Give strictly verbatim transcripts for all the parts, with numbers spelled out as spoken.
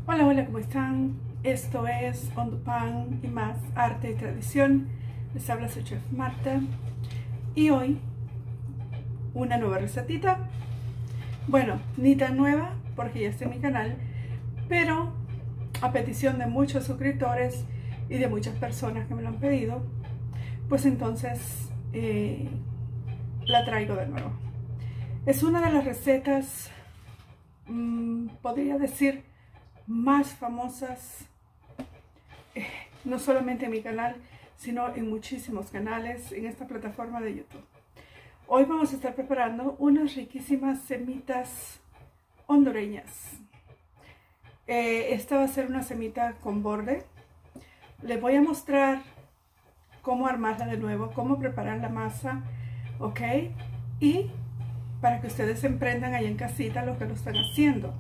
Hola, hola, ¿cómo están? Esto es Hondupan y más arte y tradición. Les habla su chef Marta y hoy una nueva recetita. Bueno, ni tan nueva porque ya está en mi canal, pero a petición de muchos suscriptores y de muchas personas que me lo han pedido, pues entonces eh, la traigo de nuevo. Es una de las recetas, mmm, podría decir, más famosas, eh, no solamente en mi canal, sino en muchísimos canales en esta plataforma de YouTube. Hoy vamos a estar preparando unas riquísimas semitas hondureñas. Eh, esta va a ser una semita con borde. Les voy a mostrar cómo armarla de nuevo, cómo preparar la masa, ¿ok? Y para que ustedes emprendan ahí en casita lo que lo están haciendo.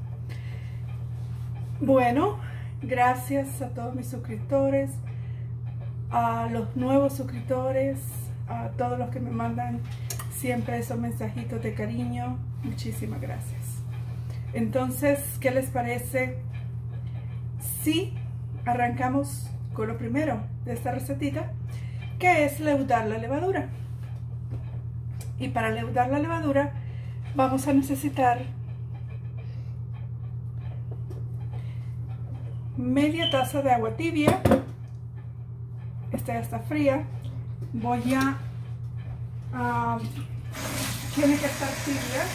Bueno, gracias a todos mis suscriptores, a los nuevos suscriptores, a todos los que me mandan siempre esos mensajitos de cariño. Muchísimas gracias. Entonces, ¿qué les parece si arrancamos con lo primero de esta recetita, que es leudar la levadura? Y para leudar la levadura vamos a necesitar media taza de agua tibia. Esta ya está fría. Voy a uh, tiene que estar tibia.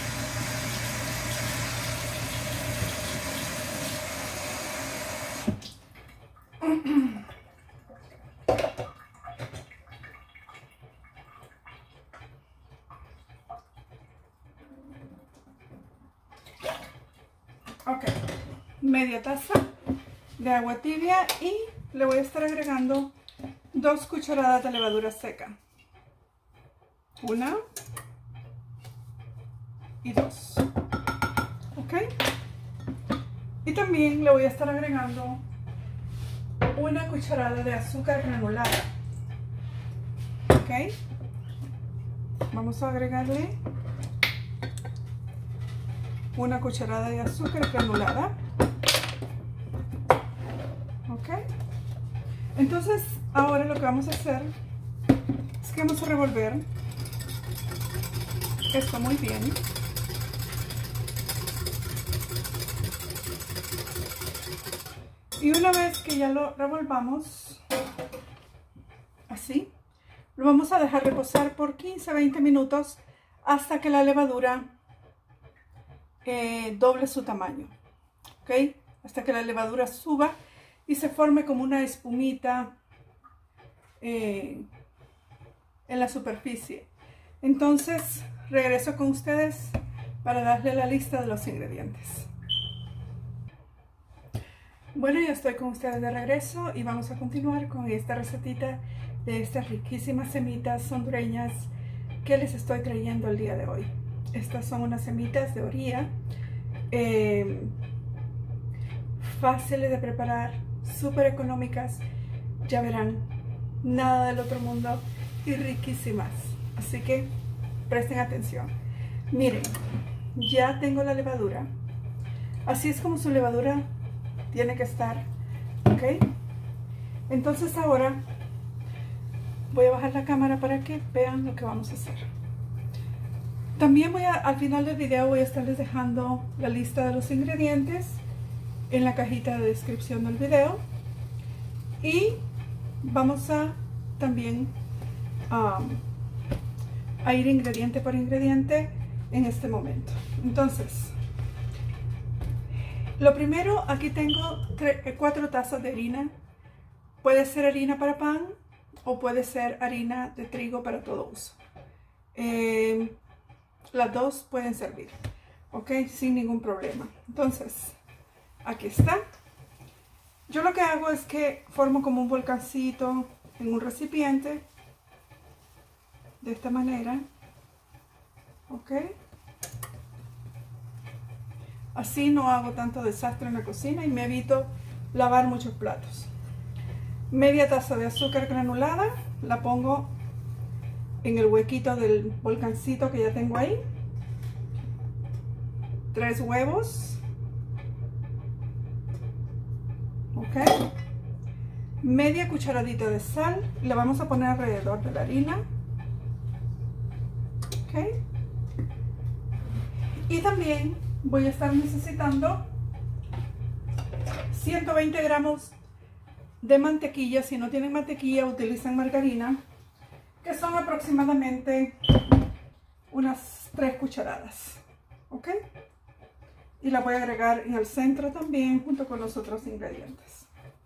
Ok, media taza de agua tibia y le voy a estar agregando dos cucharadas de levadura seca. Una y dos. Ok. Y también le voy a estar agregando una cucharada de azúcar granulada. Ok. Vamos a agregarle una cucharada de azúcar granulada. Ok. Entonces ahora lo que vamos a hacer es que vamos a revolver esto muy bien. Y una vez que ya lo revolvamos así, lo vamos a dejar reposar por quince a veinte minutos hasta que la levadura eh, doble su tamaño. ¿Ok? Hasta que la levadura suba y se forme como una espumita eh, en la superficie. Entonces regreso con ustedes para darle la lista de los ingredientes. Bueno, ya estoy con ustedes de regreso y vamos a continuar con esta recetita de estas riquísimas semitas hondureñas que les estoy trayendo el día de hoy. Estas son unas semitas de orilla, eh, fáciles de preparar, súper económicas, ya verán, nada del otro mundo y riquísimas. Así que presten atención. Miren, ya tengo la levadura. Así es como su levadura tiene que estar, ¿ok? Entonces ahora voy a bajar la cámara para que vean lo que vamos a hacer. También voy a, al final del video voy a estarles dejando la lista de los ingredientes en la cajita de descripción del video. Y vamos a también um, a ir ingrediente por ingrediente en este momento. Entonces, lo primero, aquí tengo cuatro tazas de harina. Puede ser harina para pan o puede ser harina de trigo para todo uso. Eh, las dos pueden servir, ok, sin ningún problema. Entonces, aquí está. Yo lo que hago es que formo como un volcancito en un recipiente, de esta manera, ok. Así no hago tanto desastre en la cocina y me evito lavar muchos platos. Media taza de azúcar granulada, la pongo en el huequito del volcancito que ya tengo ahí. Tres huevos. ok. Media cucharadita de sal, la vamos a poner alrededor de la harina, ok. Y también voy a estar necesitando ciento veinte gramos de mantequilla. Si no tienen mantequilla, utilizan margarina, que son aproximadamente unas tres cucharadas, ok. Y la voy a agregar en el centro también junto con los otros ingredientes,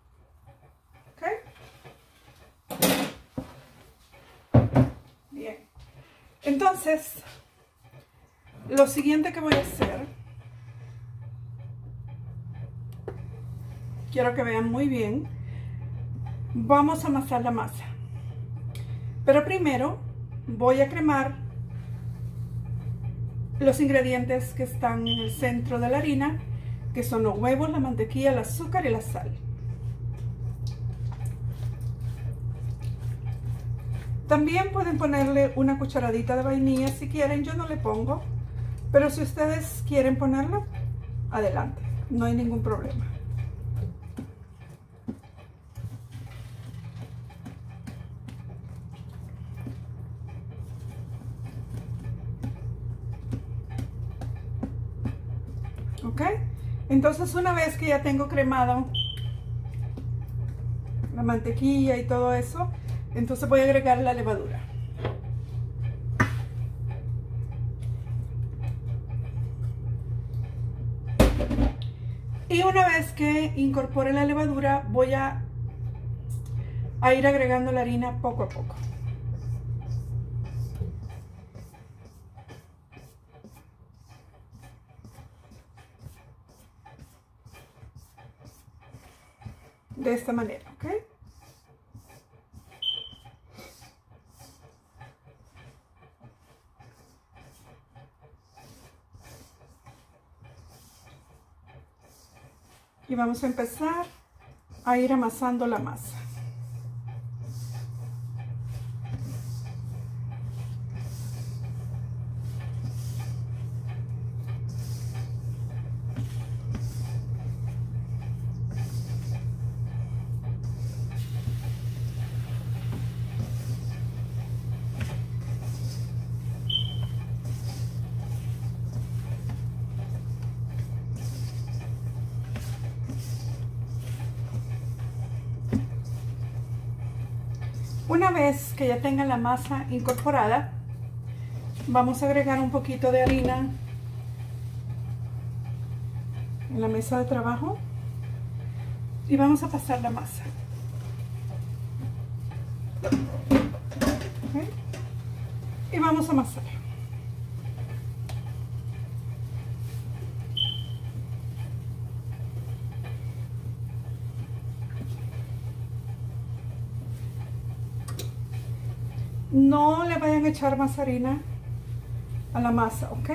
ok. Bien, entonces lo siguiente que voy a hacer, quiero que vean muy bien, vamos a amasar la masa, pero primero voy a cremar los ingredientes que están en el centro de la harina, que son los huevos, la mantequilla, el azúcar y la sal. También pueden ponerle una cucharadita de vainilla si quieren, yo no le pongo, pero si ustedes quieren ponerlo, adelante, no hay ningún problema. Ok, entonces una vez que ya tengo cremado la mantequilla y todo eso, entonces voy a agregar la levadura. Y una vez que incorpore la levadura, voy a, a ir agregando la harina poco a poco. De esta manera, ¿ok? Y vamos a empezar a ir amasando la masa. Una vez que ya tengan la masa incorporada, vamos a agregar un poquito de harina en la mesa de trabajo y vamos a pasar la masa. ¿Okay? Y vamos a amasar. No le vayan a echar más harina a la masa, ¿ok?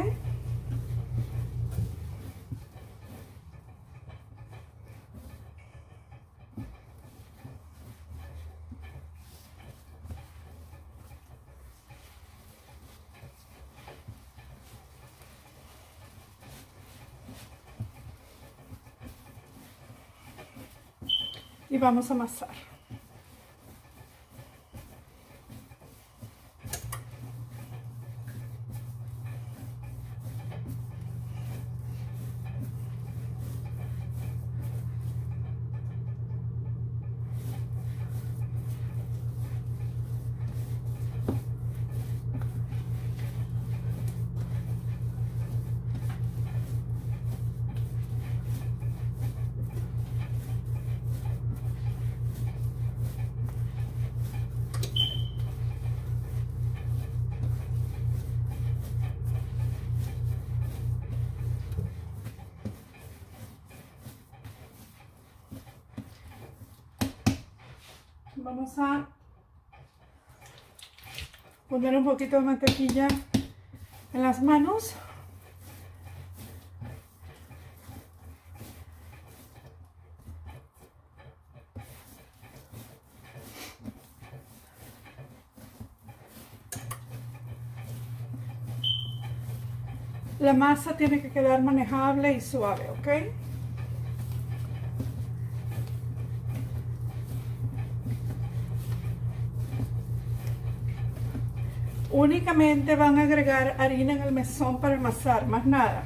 Y vamos a amasar. Vamos a poner un poquito de mantequilla en las manos. La masa tiene que quedar manejable y suave, ¿ok? Únicamente van a agregar harina en el mesón para amasar, más nada.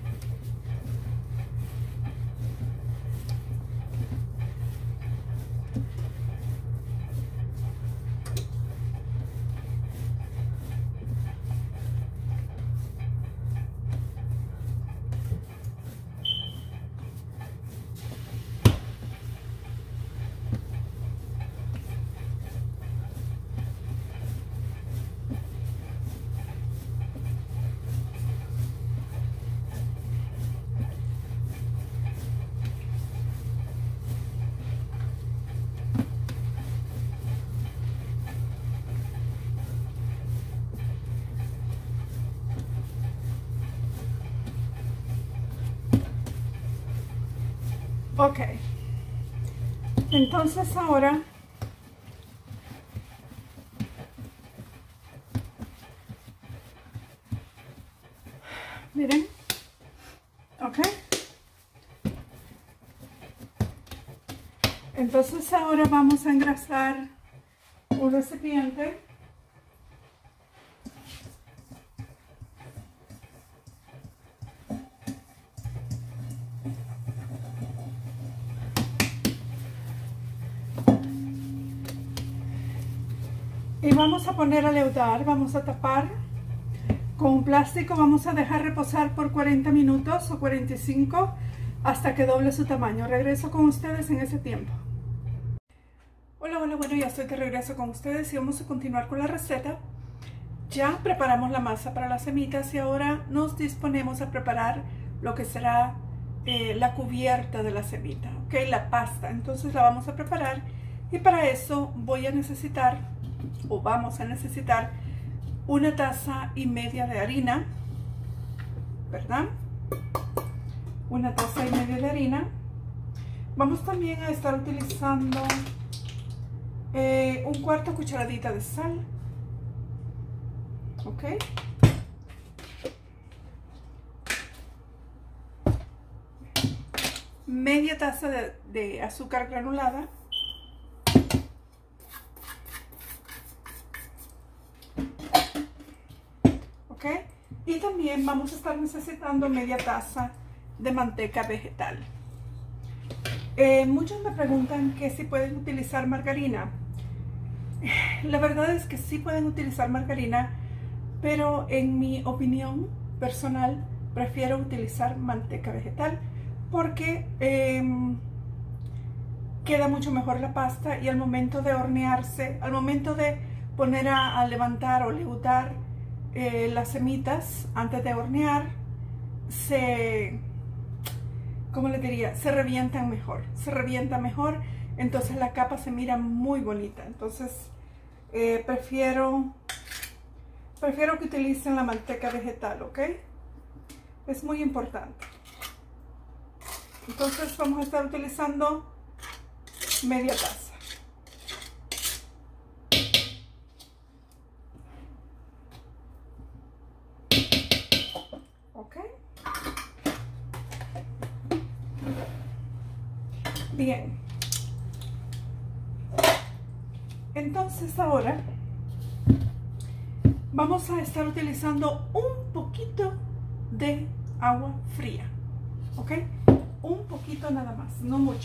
Ok, entonces ahora miren, ok, entonces ahora vamos a engrasar un recipiente. Y vamos a poner a leudar, vamos a tapar con un plástico, vamos a dejar reposar por cuarenta minutos o cuarenta y cinco hasta que doble su tamaño. Regreso con ustedes en ese tiempo. Hola, hola, bueno, ya estoy de regreso con ustedes y vamos a continuar con la receta. Ya preparamos la masa para las semitas y ahora nos disponemos a preparar lo que será eh, la cubierta de la semita, ok, la pasta. Entonces la vamos a preparar y para eso voy a necesitar o vamos a necesitar una taza y media de harina, ¿verdad? Una taza y media de harina. Vamos también a estar utilizando eh, un cuarto cucharadita de sal, ok. Media taza de, de azúcar granulada. ¿Okay? Y también vamos a estar necesitando media taza de manteca vegetal. Eh, muchos me preguntan que si pueden utilizar margarina. La verdad es que sí pueden utilizar margarina, pero en mi opinión personal prefiero utilizar manteca vegetal porque eh, queda mucho mejor la pasta y al momento de hornearse, al momento de poner a, a levantar o leudar Eh, las semitas antes de hornear se, ¿cómo le diría? Se revientan mejor, se revienta mejor, entonces la capa se mira muy bonita. Entonces eh, prefiero prefiero que utilicen la manteca vegetal, ¿ok? Es muy importante. Entonces vamos a estar utilizando media taza. Bien, entonces ahora vamos a estar utilizando un poquito de agua fría, ¿ok? Un poquito nada más, no mucho.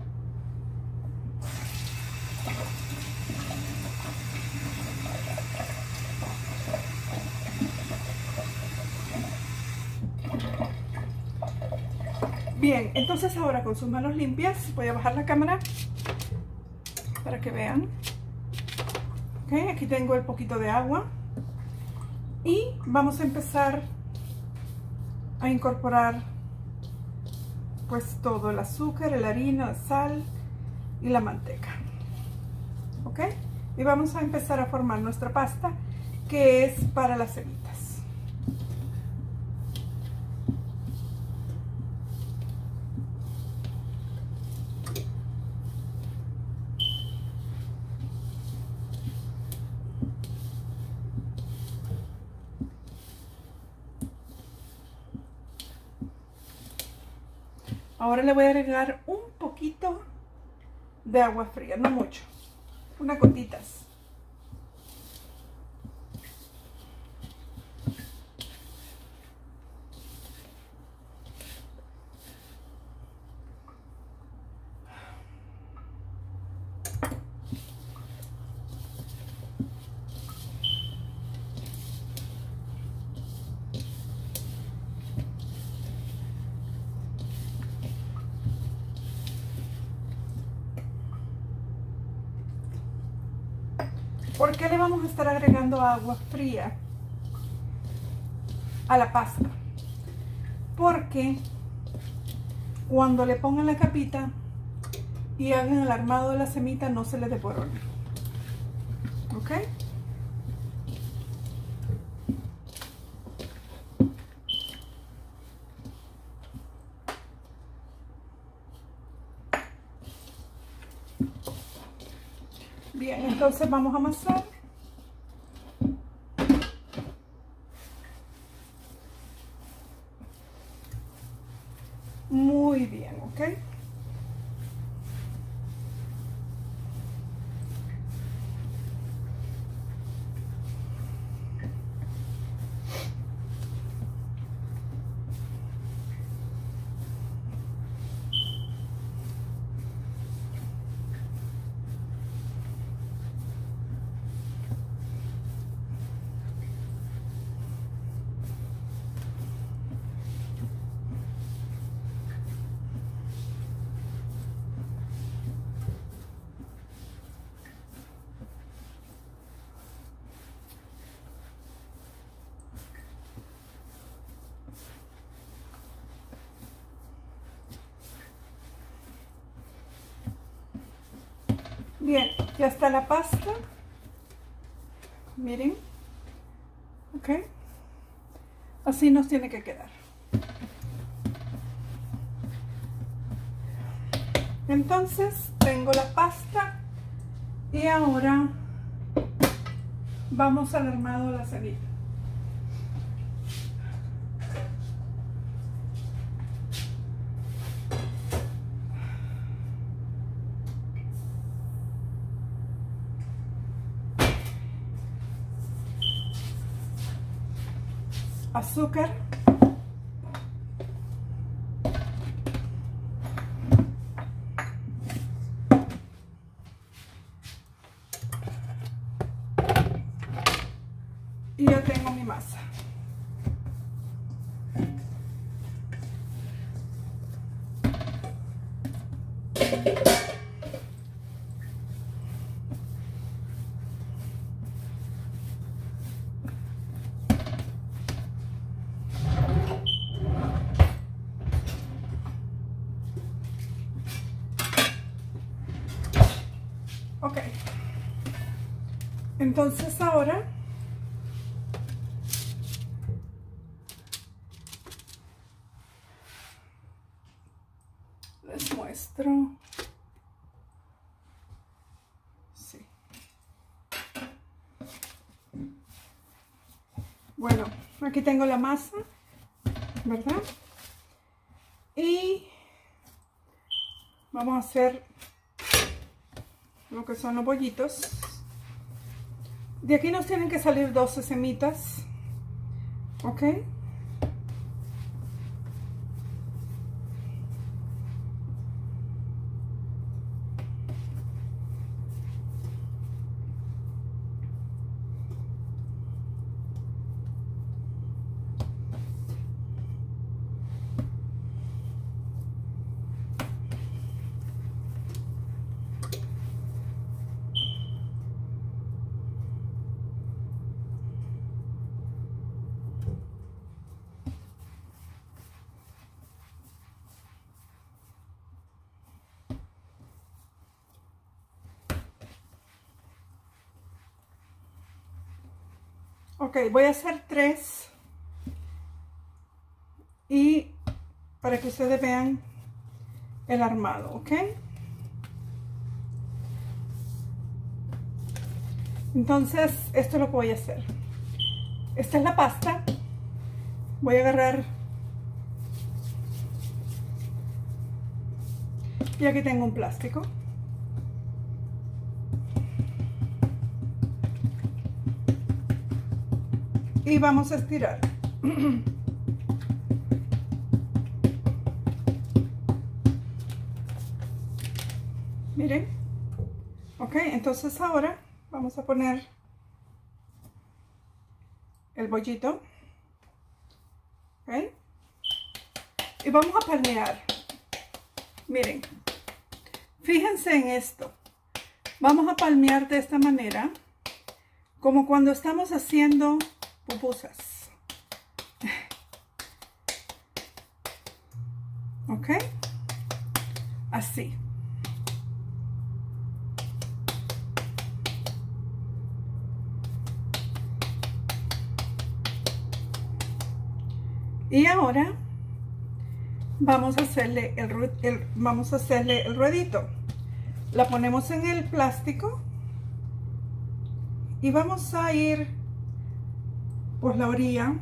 Bien, entonces ahora con sus manos limpias voy a bajar la cámara para que vean. Ok, aquí tengo el poquito de agua y vamos a empezar a incorporar pues todo el azúcar, la harina, la sal y la manteca. Ok, y vamos a empezar a formar nuestra pasta que es para las semitas. Ahora le voy a agregar un poquito de agua fría, no mucho, unas gotitas. ¿Por qué le vamos a estar agregando agua fría a la pasta? Porque cuando le pongan la capita y hagan el armado de la semita no se le devorone. ¿Ok? Bien, entonces vamos a amasar. Muy bien, ¿ok? Bien, ya está la pasta. Miren. Ok. Así nos tiene que quedar. Entonces tengo la pasta y ahora vamos al armado de la semita. Azúcar, y ya tengo mi masa. Ok, entonces ahora les muestro. Sí. Bueno, aquí tengo la masa, ¿verdad? Y vamos a hacer lo que son los bollitos. De aquí nos tienen que salir doce semitas, ¿ok? Ok, voy a hacer tres y para que ustedes vean el armado, ¿ok? Entonces, esto es lo que voy a hacer. Esta es la pasta. Voy a agarrar, y aquí tengo un plástico. Y vamos a estirar. Miren. Ok, entonces ahora vamos a poner el bollito. Ok. Y vamos a palmear. Miren. Fíjense en esto. Vamos a palmear de esta manera. como cuando estamos haciendo pupusas. ¿Ok? Así. Y ahora vamos a hacerle el, el, vamos a hacerle el ruedito. La ponemos en el plástico y vamos a ir por la orilla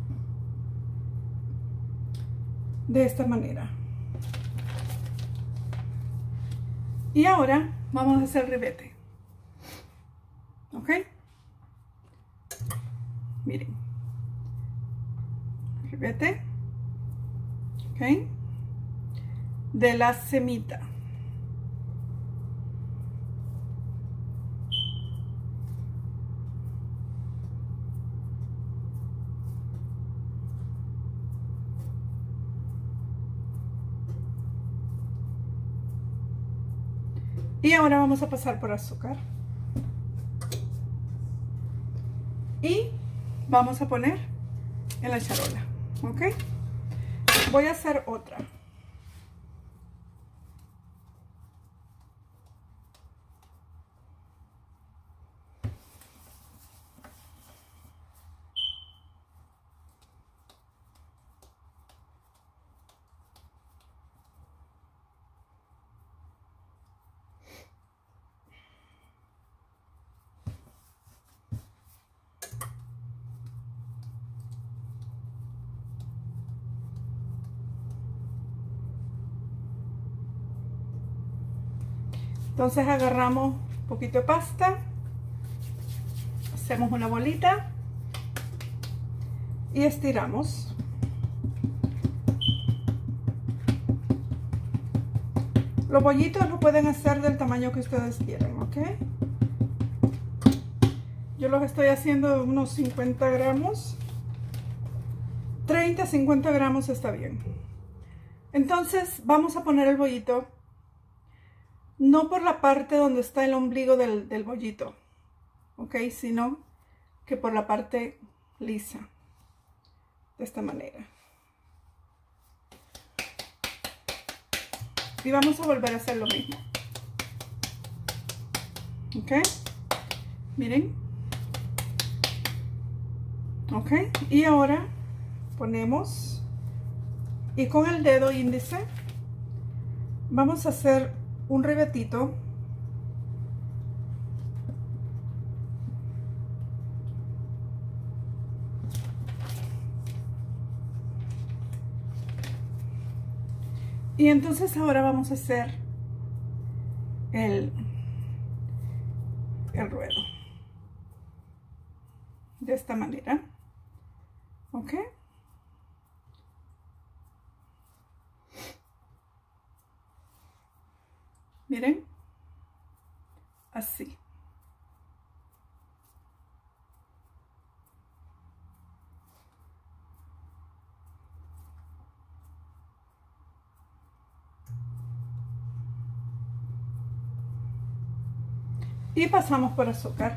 de esta manera. Y ahora vamos a hacer ribete. ¿Ok? Miren. Ribete. ¿Ok? De la semita. Y ahora vamos a pasar por azúcar. Y vamos a poner en la charola. ¿Ok? Voy a hacer otra. Entonces agarramos un poquito de pasta, hacemos una bolita y estiramos. Los bollitos lo pueden hacer del tamaño que ustedes quieran, ¿ok? Yo los estoy haciendo de unos cincuenta gramos. treinta, cincuenta gramos está bien. Entonces vamos a poner el bollito no por la parte donde está el ombligo del, del bollito, ¿ok? Sino que por la parte lisa, de esta manera. Y vamos a volver a hacer lo mismo, ¿ok? Miren, ¿ok? Y ahora ponemos, y con el dedo índice vamos a hacer un ribetito y entonces ahora vamos a hacer el, el ruedo de esta manera, ¿ok? Miren, así. Y pasamos por azúcar.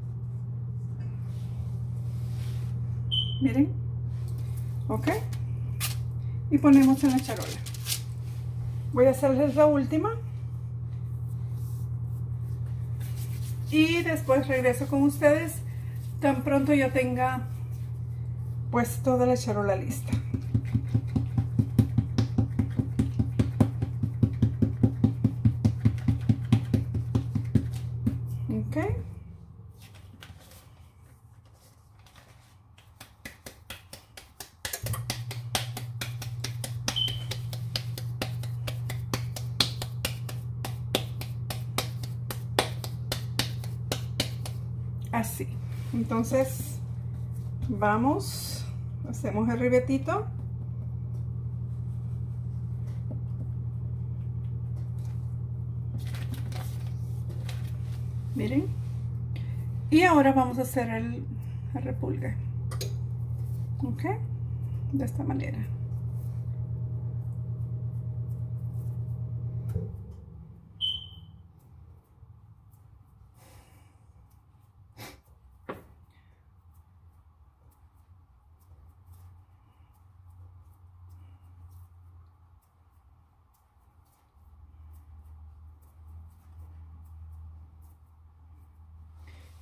Miren, ¿ok? Y ponemos en la charola. Voy a hacerles la última. Y después regreso con ustedes tan pronto ya tenga pues toda la charola lista. Ok. Así. Entonces vamos, hacemos el ribetito. Miren. Y ahora vamos a hacer el, el repulgue. Ok. De esta manera.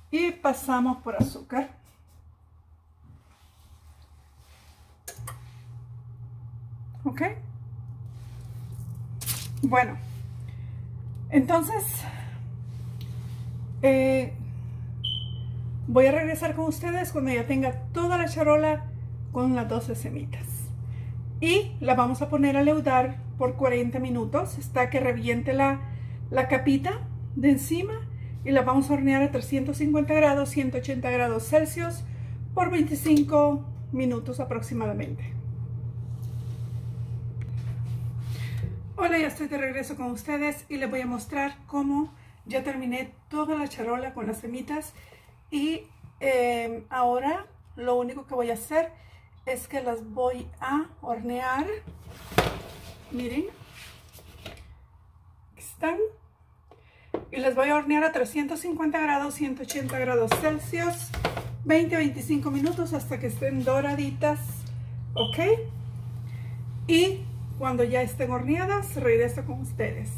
y pasamos por azúcar. ¿Ok? Bueno, entonces eh, voy a regresar con ustedes cuando ya tenga toda la charola con las doce semitas. Y la vamos a poner a leudar por cuarenta minutos hasta que reviente la, la capita de encima, y la vamos a hornear a trescientos cincuenta grados, ciento ochenta grados Celsius por veinticinco minutos aproximadamente. Hola, ya estoy de regreso con ustedes y les voy a mostrar cómo ya terminé toda la charola con las semitas, y eh, ahora lo único que voy a hacer es que las voy a hornear. Miren, aquí están, y las voy a hornear a trescientos cincuenta grados, ciento ochenta grados Celsius, veinte a veinticinco minutos hasta que estén doraditas. Ok, y cuando ya estén horneadas regreso con ustedes.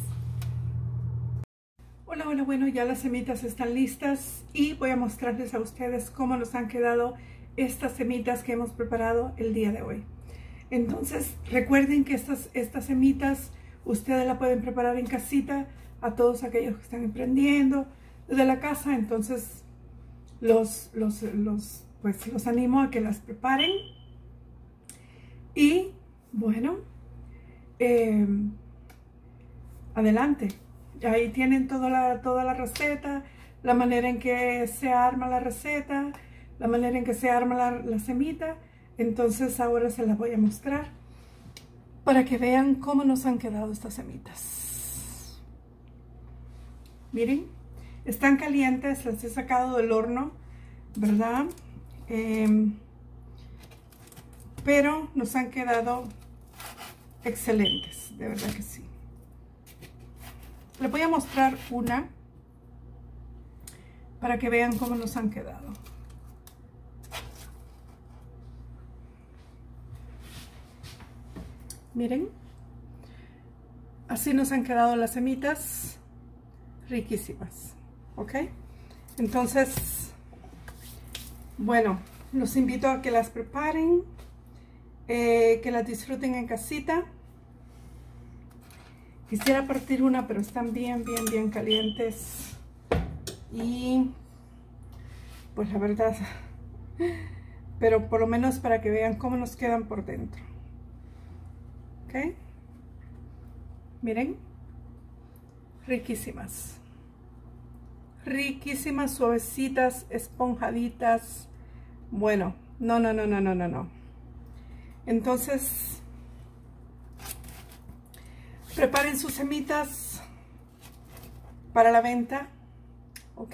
Hola, bueno, bueno, ya las semitas están listas y voy a mostrarles a ustedes cómo nos han quedado estas semitas que hemos preparado el día de hoy. Entonces recuerden que estas, estas semitas ustedes la pueden preparar en casita, a todos aquellos que están emprendiendo desde la casa. Entonces los, los, los, pues, los animo a que las preparen. Y bueno, eh, adelante, ahí tienen toda la, toda la receta, la manera en que se arma la receta, la manera en que se arma la, la semita. Entonces ahora se las voy a mostrar para que vean cómo nos han quedado estas semitas. Miren, están calientes, las he sacado del horno, ¿verdad? Eh, pero nos han quedado excelentes, de verdad que sí. Les voy a mostrar una para que vean cómo nos han quedado. Miren, así nos han quedado las semitas, riquísimas. ¿Ok? Entonces, bueno, los invito a que las preparen, eh, que las disfruten en casita. Quisiera partir una, pero están bien, bien, bien calientes. Y pues la verdad, pero por lo menos para que vean cómo nos quedan por dentro. ¿Ok? Miren, riquísimas. Riquísimas, suavecitas, esponjaditas. Bueno, no, no, no, no, no, no, no. Entonces, preparen sus semitas para la venta, ¿ok?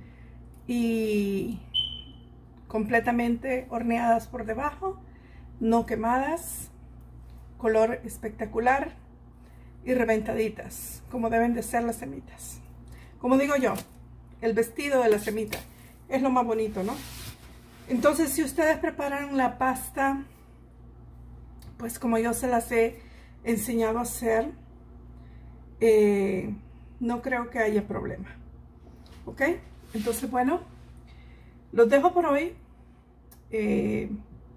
Y completamente horneadas por debajo, no quemadas, color espectacular y reventaditas, como deben de ser las semitas. Como digo yo, el vestido de la semita es lo más bonito, ¿no? Entonces, si ustedes preparan la pasta, pues como yo se las he enseñado a hacer, eh, no creo que haya problema. ¿Ok? Entonces, bueno, los dejo por hoy. Eh,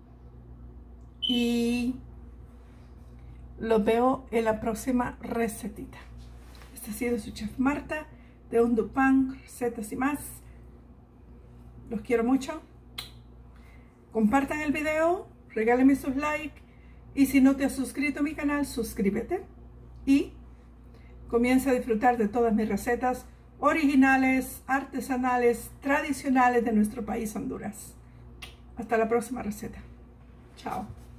y los veo en la próxima recetita. Esta ha sido su chef Marta de Un Du Pan, recetas y más. Los quiero mucho. Compartan el video, regálenme sus likes, y si no te has suscrito a mi canal, suscríbete y comienza a disfrutar de todas mis recetas originales, artesanales, tradicionales de nuestro país, Honduras. Hasta la próxima receta. Chao.